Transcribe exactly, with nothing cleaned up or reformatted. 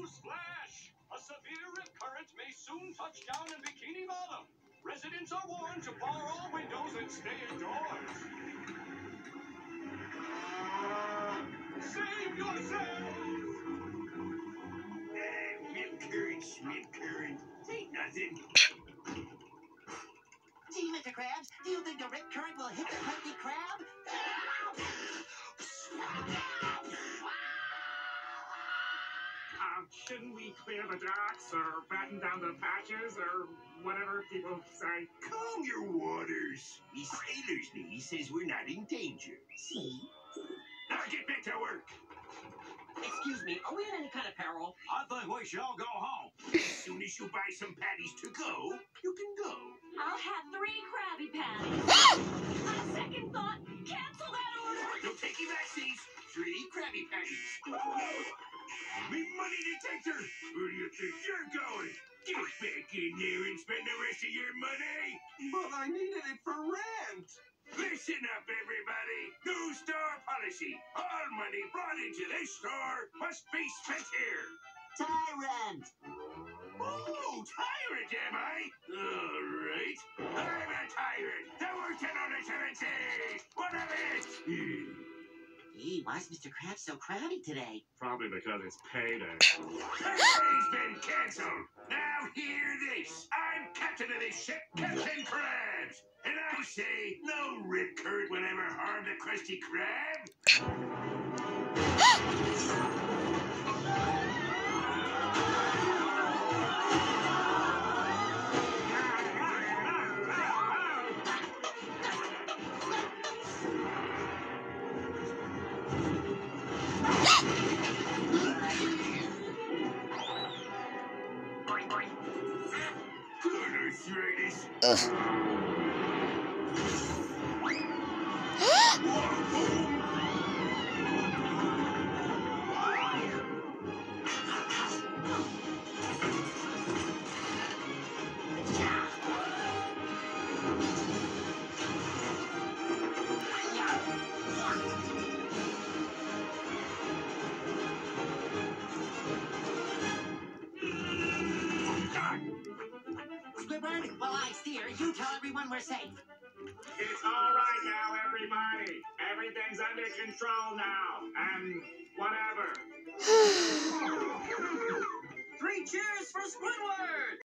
Newsflash! A severe rip current may soon touch down in Bikini Bottom. Residents are warned to bar all windows and stay indoors. Save yourselves! Uh, rip current, rip current. Ain't nothing. Gee, Mister Krabs, do you think the rip current will hit the Krusty Krab? Uh, shouldn't we clear the docks or batten down the patches or whatever people say? Calm your waters. The sailor's knee says we're not in danger. See? Now get back to work. Excuse me, are we in any kind of peril? I think we should all go home. As soon as you buy some patties to go, you can go. I'll have three Krabby Patties. On second thought, cancel that order. No taking backsies. Three Krabby Patties. Me money detector. Where do you think you're going? Get back in there and spend the rest of your money. But I needed it for rent. Listen up, everybody. New store policy. All money brought into this store must be spent here. Tyrant! Oh, tyrant, am I? All right. I'm a tyrant. The worst on the seven seas. What of it? Gee, why is Mister Krabs so crabby today? Probably because it's payday. Payday's been canceled. Now hear this. I'm captain of this ship, Captain Krabs. And I say no rip current will ever harm the Krusty Krab. Good arthritis. Squidward, while I steer, you tell everyone we're safe. It's all right now, everybody. Everything's under control now. And whatever. Three cheers for Squidward!